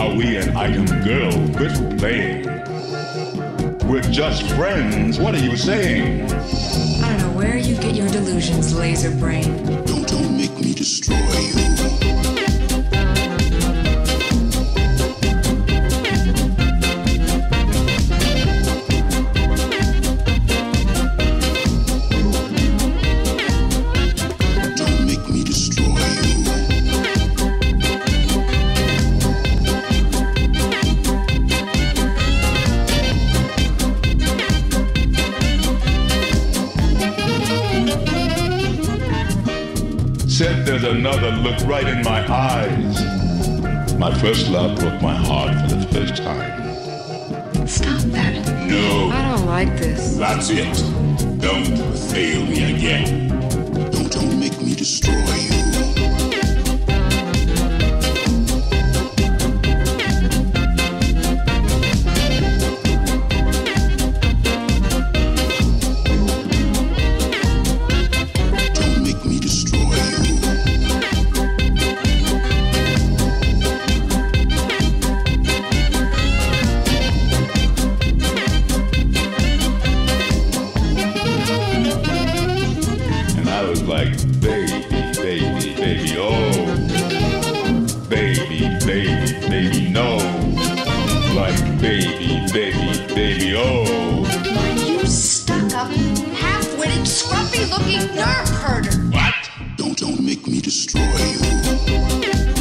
Are we an item girl? Quit playing. We're just friends. What are you saying? I don't know where you get your delusions, laser brain. Don't make me destroy you. Said there's another, look right in my eyes. My first love broke my heart for the first time. Stop that. No. I don't like this. That's it. Don't fail me again. Don't make me destroy you. Like baby, baby, baby, oh, baby, baby, baby, no, like baby, baby, baby, oh. You stuck-up, half-witted, scruffy-looking nerve herder. What? Don't make me destroy you.